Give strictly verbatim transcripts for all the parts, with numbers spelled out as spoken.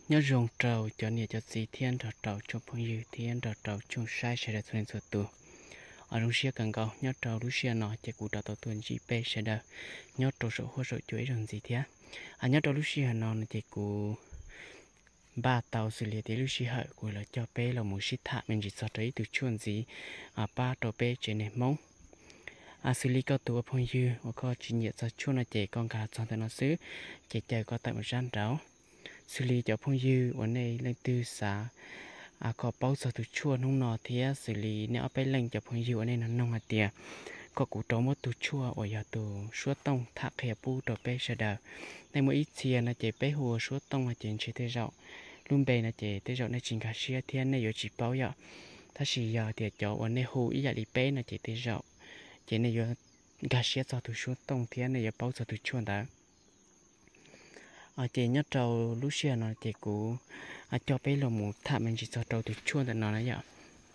nhớ rong trầu cho nhiều cho gì thiên trầu trầu cho phong dư thiên trầu trầu chung sai sẽ được thuần sửa tu ở lúc xưa cần cầu nhớ trầu lúc xưa nọ chỉ cụ trầu tàu tuần chỉ pe sẽ được nhớ trầu số hoa số chuối rừng gì thế à nhớ trầu lúc xưa nọ chỉ cụ ba tàu xử lý thì lúc xưa hở của là cho pe là một xít thả mình chỉ so thấy từ chuồn gì à ba trầu pe trên này mông à xử lý cao tu phong dư và có chỉ nhiệt cho chuồn là chỉ con cá trong tay nó xứ chỉ chờ có tại một gian ráo xử lý cho phong dư vấn đề lên từ xã à có bao giờ từ chua nông nọ thì xử lý nếuไปlên cho phong dư vấn đề nó nông hạt tiệt có cụ trống một từ chua ở nhà từ suốt tông thạc hệ pu đồ pe sẽ đàoในmỗi ít chia là chỉ pe hùa suốt tông là chỉ chỉ tới rau luôn bề là chỉ tới rauในchính cả xia thiênใน 有chỉ bao giờถ้าxì giờ thì cho vấn đề hùa ý là đi pe là chỉ tới rau chỉใน 有cả xia cho từ suốt tông thiênใน 有bao giờ từ chua đó ở chị nhớ trâu lúc xưa nó chị cũ à cho bé lồng một thảm mình chỉ cho trâu từ chuôn từ nó đấy ạ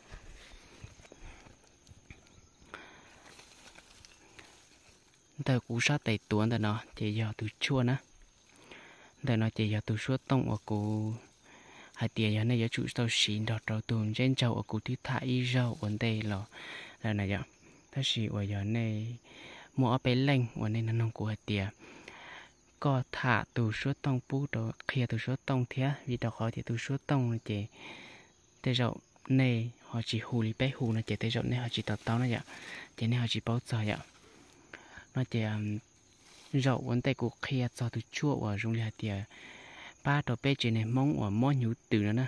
từ cũ sát tẩy tuôn từ nó chị giờ từ chuôn á từ nó chị giờ từ suốt tông ở cũ hai tiền giờ này giờ chủ tàu xịn đọt trâu tuôn trên trâu ở cũ thứ thải rau vấn đề là là này ạ ta xì ở giờ này mua bé lạnh ở đây nó nông của hai tiền có thả từ số tông pu đó kia từ số tông thế vì đó họ thì từ số tông là chỉ tới rồi này họ chỉ hù lý bé hù là chỉ tới rồi này họ chỉ tao tao này vậy chỉ này họ chỉ bao giờ vậy nó chỉ rồi vấn đề của kia cho từ chua ở trong nhà thì ba đồ bé chỉ này mong ở món nhũ từ nữa nè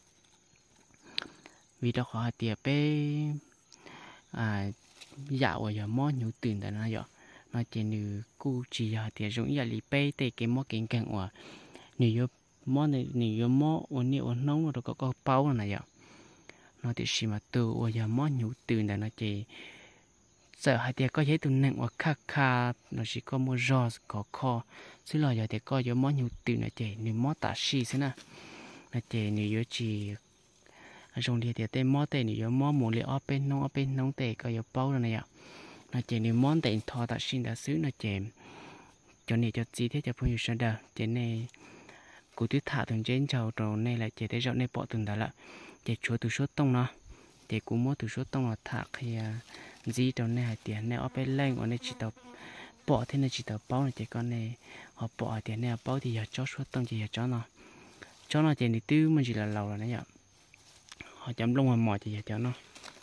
vì đó họ thì bé à dạo ở giờ món nhũ từ đó nó vậy nó chỉ nữ cu chỉ giờ thì giống như là pe tê cái món kinh càng ở nữ món này nữ món ở nữ ở nông rồi có có bao này vậy nó thì xí mà từ ở giờ món nhũ từ này nó chỉ sợ hai tiệt có giấy từ nặng ở kha kha nó chỉ có mua rau có kho xí là giờ thì có giờ món nhũ từ này chỉ nữ món tạ xí thế nè nó chỉ nữ chỉ trong địa thì tên món tê nữ món muốn liệu ở bên nông ở bên nông tê có giờ bao này vậy nó chỉ nếu món tiền thọ ta xin đã xứ nó chèm cho nên cho chi thế cho phong yêu đó cho nên cụ tuyết thả từng trên trầu rồi này là chỉ để dọn này bỏ từng đó là chỉ chúa từ số tông nó chỉ cụ mua từ số tông là thả thì gì trong này hay tiền này ở bên lên ở này chỉ tao bỏ thế này chỉ tao bao này chỉ con này họ bỏ tiền này bao thì giờ cho số tông chỉ giờ cho nó cho nó chỉ để tiêu mình chỉ là lầu là đấy ạ họ chấm lông mà mỏ chỉ giờ cho nó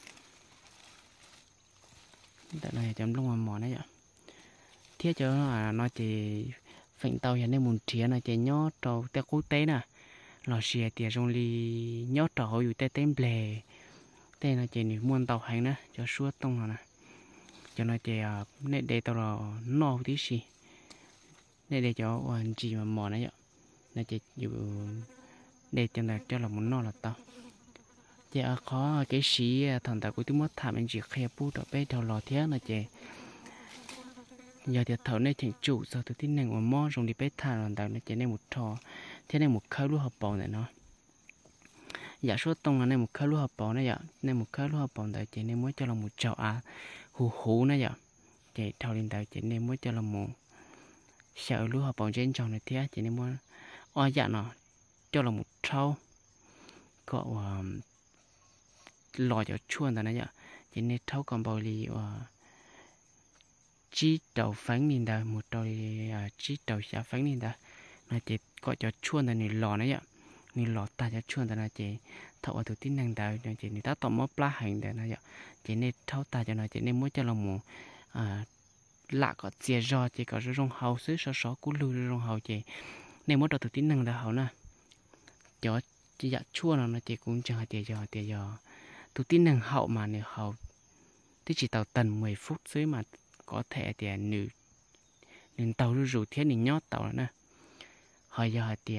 tại này chấm lông mà mỏ đấy ạ thiết cho nó là nó chỉ phệnh tàu hiện nay muốn chia là chỉ nhót trâu té quốc tế nè lò xìa tiền trong ly nhót trâuอยู่té tem bè té là chỉ nếu muốn tàu hành nè cho suốt tông rồi nè cho nó chỉ nè để tàu là no tí xì nè để cho hoàn chỉ mà mỏ đấy ạ là chỉอยู่để cho là cho là muốn no là tao chỉ khó cái xí thằng ta cũng tôi mất thảm anh chỉ khe pu đó bé đầu lò thế là chỉ giờ thì thầu này thành chủ sau từ tin này mà mò dùng đi bé thà rồi tao nó chỉ này một trò thế này một khâu lúa hộp bò này nó giả số tông là này một khâu lúa hộp bò này vậy này một khâu lúa hộp bò tại chỉ này mới cho là một chậu à hú hú này vậy chỉ thầu lên tại chỉ này mới cho là một sợ lúa hộp bò trên tròn này thế chỉ này mới oi dạ nó cho là một trâu có lò cho chuồn ta này vậy chỉ nên thấu còn bao lì và chỉ đầu phẳng nhìn ta một đầu chỉ đầu xả phẳng nhìn ta nó chỉ có cho chuồn ta này lò này vậy này lò ta cho chuồn ta này chỉ thấu ở thứ tin năng ta nó chỉ nên ta tóm móp lá hành ta này vậy chỉ nên thấu ta cho nó chỉ nên muốn cho là một à lạ có chia do chỉ có rong hầu xứ số số cú lưu rong hầu chỉ nên muốn đầu thứ tin năng ta hầu nè cho chỉ dạ chuồn nó chỉ cũng chẳng hạt tiền giờ tiền giờ tôi tin rằng hậu mà nếu hậu thì chỉ tàu tầm mười phút dưới mà có thể thì nữ nên tàu rủ rủ thế thì nhót tàu nữa hồi giờ thì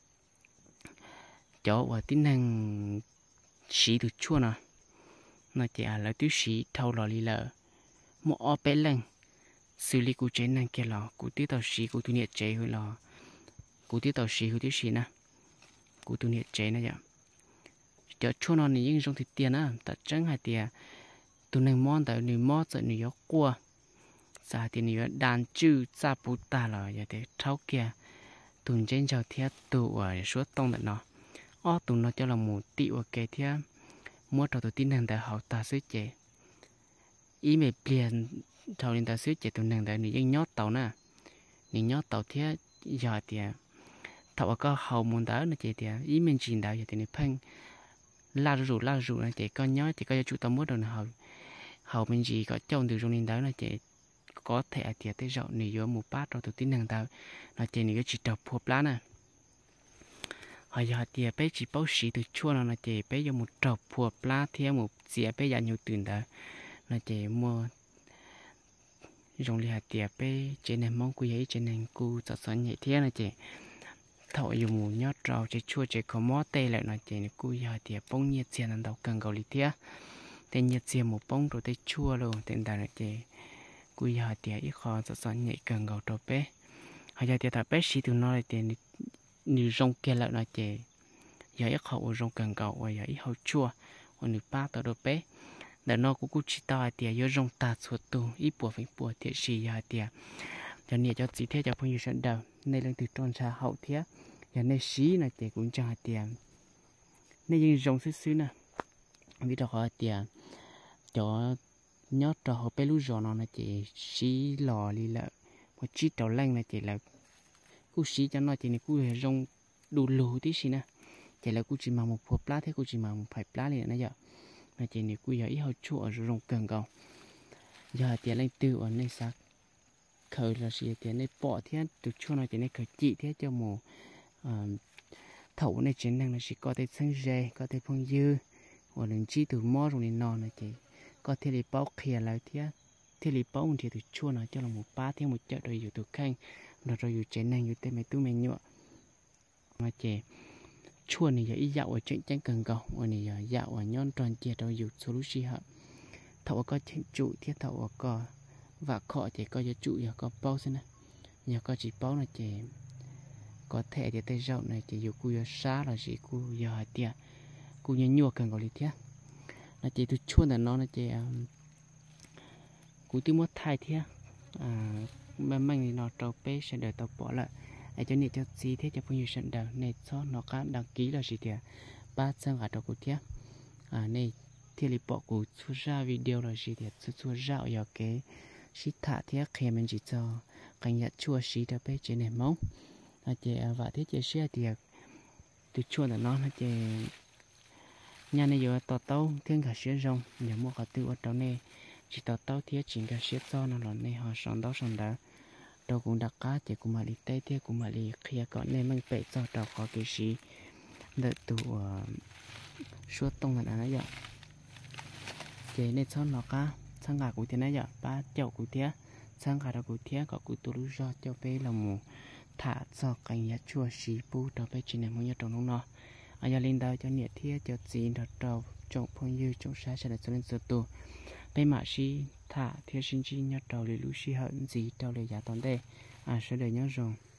chỗ và tin rằng sĩ từ chua nè nó chỉ là tiêu sĩ thâu lò lì lợ một ô bé lên xử lý cụ chế năng kia lò cụ tiêu tàu sĩ cụ tu nhiệt chế hơi lò cụ tiêu tàu sĩ hơi tiêu sĩ nè cụ tu nhiệt chế nè vậy cho chua nó này những trong thịt tiền á, ta trắng hai tiền, tụi này món tại người món tại người có qua, giờ thì người đàn chữ ra bút ta là giờ thì tháo kia, tuần trên chào thiết tụ ở suốt tông đợt nó ó tụ nó cho là một tiệu ở cái thiết mua trò tụ tin hàng tại học ta sứ chế ý mày liền thầu lên ta sứ chế tụ nàng tại nữ dân nhót tàu nè nữ nhót tàu thiết giờ thì thầu có hậu muốn đỡ nó chế thì ý mình chỉ đạo giờ thì nó phăng la rủ la rủ này chế con nhót thì có chủ tao mua đồ hậu hậu mình chỉ có trông từ trong lên đỡ nó chế có thể thì tới rộng nữ vô một bát rồi tụ tin hàng tao nó chế nữ chỉ đọc phốp lá nè họ giờ thì bé chỉ bao xí từ chua nó chỉ bé dùng một trọc phùa pla theo một dĩa bé dành nhiều tiền đó nó chỉ mua dùng li hạt tiệp bé trên nền mông quý ấy trên nền cu giọt sỏi nhẹ thế nó chỉ thổi dùng một nhót rau chỉ chua chỉ có mót tê lại nó chỉ cu giờ tiệp bông nhiệt xiên ăn đầu cần cầu li thế tên nhiệt xiên một bông rồi tê chua luôn tên ta nó chỉ cu giờ tiệp ít khó giọt sỏi nhẹ cần cầu trâu bé họ giờ tiệp bé xí từ nó là tiền như rong kia lại nó chè giờ ít hậu rong cần cầu và giờ ít hậu chua và nửa ba tờ đồ bé để nó cũng cũng chỉ tao tiệt giờ rong ta suốt tu ít bùa phải bùa tiệt xì giờ tiệt giờ này cho chỉ thế cho phong yêu sẵn đầu này lên từ tròn xa hậu thế giờ này xí là tiệt cũng cho tiệt này nhưng rong xứ xứ nè biết đâu họ tiệt cho nhót cho họ bé lú giò nó là chỉ xí lò đi lại một chiếc tàu lanh là chỉ là cú xí cho nó chỉ này cú rong đủ lù tí xí nè chỉ là cú chỉ mang một hộp lá thế cú chỉ mang một phải lá liền nãy giờ mà chỉ này cú giờ ít hơi chua rồi rong cần cầu giờ tiền lên từ ở nơi sắc khởi là gì tiền này bỏ thế từ chua nó chỉ này khởi chỉ thế cho mù thầu này chiến năng là chỉ có thể sinh dê có thể phong dư hoặc là chỉ từ mò rồi này nọ này chỉ có thể để bao khía lại thế thế thì bao thì từ chua nó cho là một ba thế một chợ rồiอยู่từ khang rồi rồiอยู่trên nàyอยู่tên mày tu mày nhựa mà chè chua này giờ ít dạo ở trên chân cần cầu ở này giờ dạo ở nhon tròn chè rồiอยู่số lúc xí hả thầu có trên trụ thiết thầu có và khó chè có giờ trụ giờ có bao xin nè giờ có chỉ bao là chè có thể thì tay rau này chèอยู่cu giờ xa là chỉ cu giờ tiệt cu nhựa nhựa cần cầu đi thiết là chè từ chua là nó là chè cu tiêu mất thay thiết à mà mình thì nó trâu bé sẽ đợi tao bỏ lại ai cho nên cho gì thế cho phong yêu sẵn đầu này cho nó cá đăng ký là gì thì ba trăm cả trâu của tiếc à này thì li bỏ của xuất ra video là gì thì xuất xuất ra ở cái xí thả tiếc khi mình chỉ cho cảnh nhật chua xí đợi bé trên này móng là chị và thế chị sẽ thì từ chua là nó là chị nhà này giờ tao tao thiên cả xí rong giờ mua cả tiêu ở trong này chỉ tao tao thiết chỉ cả xí cho nó là này họ sẵn đó sẵn đó đâu cũng đặt cá chỉ cũng mà đi tây thiết cũng mà đi kia còn nên mang bể cho tao có cái gì đợi tụ suốt tông là nó vậy chế nên cho nó cá sang gà của thế này vậy ba chậu của thế sang gà đó của thế có của tụ lúc do cho bé là mù thả cho cành nhát chua xí pu đó bé chỉ này muốn nhớ trong nó ai lên đâu cho nhiệt thiết cho chín đó trâu trồng phong như trồng sa sẽ là cho lên sơ tụ bây mà xí thả thiết sinh chi nhát trâu để lú xí hận gì trâu để giá tòn đây à sẽ để nhớ rồi